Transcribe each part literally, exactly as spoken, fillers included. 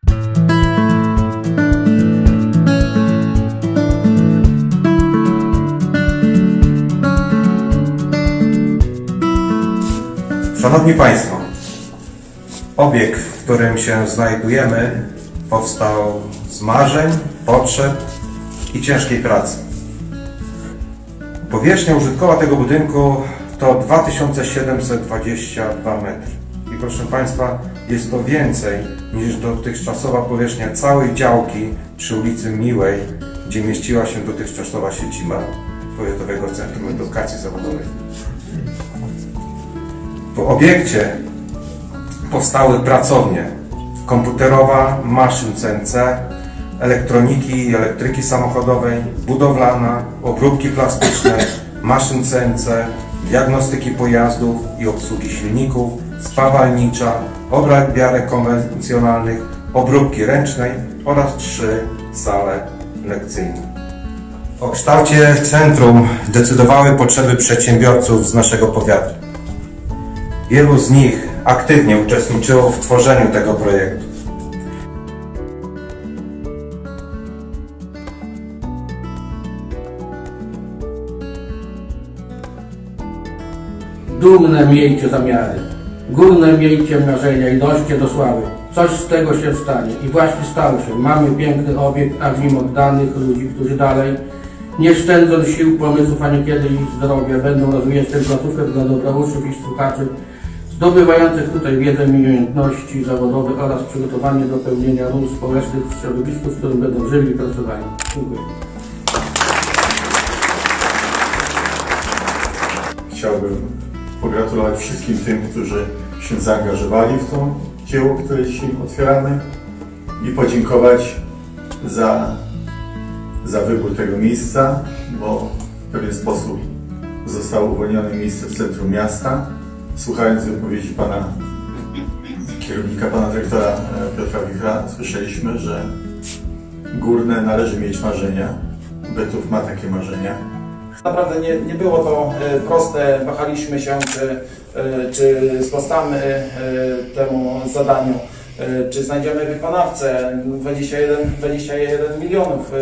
Szanowni Państwo, obiekt, w którym się znajdujemy, powstał z marzeń, potrzeb i ciężkiej pracy. Powierzchnia użytkowa tego budynku to dwa tysiące siedemset dwadzieścia dwa metry. I proszę Państwa, jest to więcej niż dotychczasowa powierzchnia całej działki przy ulicy Miłej, gdzie mieściła się dotychczasowa siedziba Powiatowego Centrum Edukacji Zawodowej. W obiekcie powstały pracownie komputerowa, maszyn C N C, elektroniki i elektryki samochodowej, budowlana, obróbki plastyczne, maszyn C N C, diagnostyki pojazdów i obsługi silników, spawalnicza, obrabiarek konwencjonalnych, obróbki ręcznej oraz trzy sale lekcyjne. O kształcie centrum decydowały potrzeby przedsiębiorców z naszego powiatu. Wielu z nich aktywnie uczestniczyło w tworzeniu tego projektu. Dumne miejcie zamiary, górne miejcie marzenia i dążcie do sławy. Coś z tego się stanie i właśnie stało się. Mamy piękny obiekt, a w nim oddanych ludzi, którzy dalej, nie szczędząc sił, pomysłów, ani kiedy ich zdrowia, będą rozwijać tę placówkę dla dobra uczniów i słuchaczy, zdobywających tutaj wiedzę i umiejętności zawodowe oraz przygotowanie do pełnienia ról społecznych w środowisku, w którym będą żyli i pracowali. Dziękuję. Chciałbym pogratulować wszystkim tym, którzy się zaangażowali w to dzieło, które dzisiaj otwieramy, i podziękować za, za wybór tego miejsca, bo w pewien sposób zostało uwolnione miejsce w centrum miasta. Słuchając wypowiedzi pana kierownika, pana dyrektora Piotra Wichra, słyszeliśmy, że górne należy mieć marzenia. Bytów ma takie marzenia. Naprawdę nie, nie było to proste, wahaliśmy się, czy, czy sprostamy temu zadaniu, czy znajdziemy wykonawcę. dwadzieścia jeden milionów,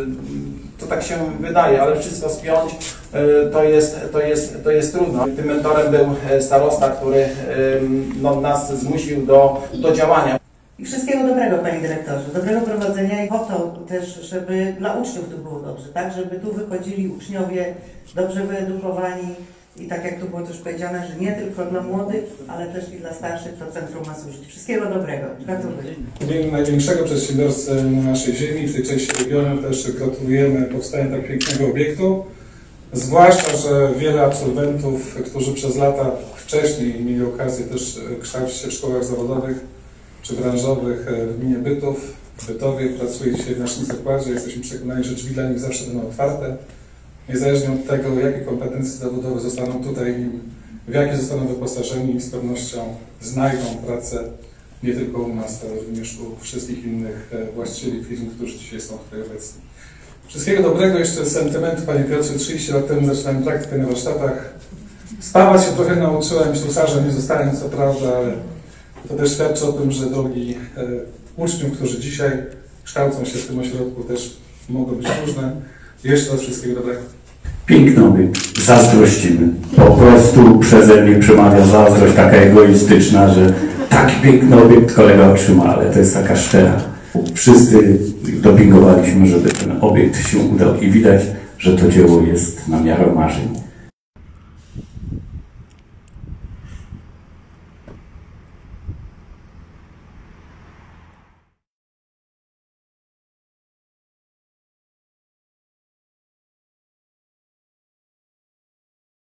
to tak się wydaje, ale wszystko spiąć to jest, to jest, to jest trudno. Tym mentorem był starosta, który no, nas zmusił do, do działania. I wszystkiego dobrego, Panie Dyrektorze, dobrego prowadzenia i po to też, żeby dla uczniów tu było dobrze, tak? Żeby tu wychodzili uczniowie dobrze wyedukowani i tak jak tu było też powiedziane, że nie tylko dla młodych, ale też i dla starszych to centrum ma służyć. Wszystkiego dobrego. Gratuluję. W imieniu największego przedsiębiorcy na naszej ziemi, w tej części regionu, też gratulujemy powstania tak pięknego obiektu. Zwłaszcza, że wiele absolwentów, którzy przez lata wcześniej mieli okazję też kształcić się w szkołach zawodowych czy branżowych w gminie Bytów, w Bytowie, pracuje dzisiaj w naszym zakładzie. Jesteśmy przekonani, że drzwi dla nich zawsze będą otwarte. Niezależnie od tego, jakie kompetencje zawodowe zostaną tutaj, w jakie zostaną wyposażeni, z pewnością znajdą pracę nie tylko u nas, ale również u wszystkich innych właścicieli firm, którzy dzisiaj są tutaj obecni. Wszystkiego dobrego, jeszcze z sentymentu, Panie Piotrze, trzydzieści lat temu zaczynałem praktykę na warsztatach. Spawać się trochę nauczyłem, ślusarzem nie zostałem, co prawda, ale to też świadczy o tym, że drogi e, uczniów, którzy dzisiaj kształcą się w tym ośrodku, też mogą być różne. Jeszcze raz wszystkiego dobrego. Piękny obiekt. Zazdrościmy. Po prostu przeze mnie przemawia zazdrość taka egoistyczna, że taki piękny obiekt kolega otrzyma, ale to jest taka szczera. Wszyscy dopingowaliśmy, żeby ten obiekt się udał i widać, że to dzieło jest na miarę marzeń.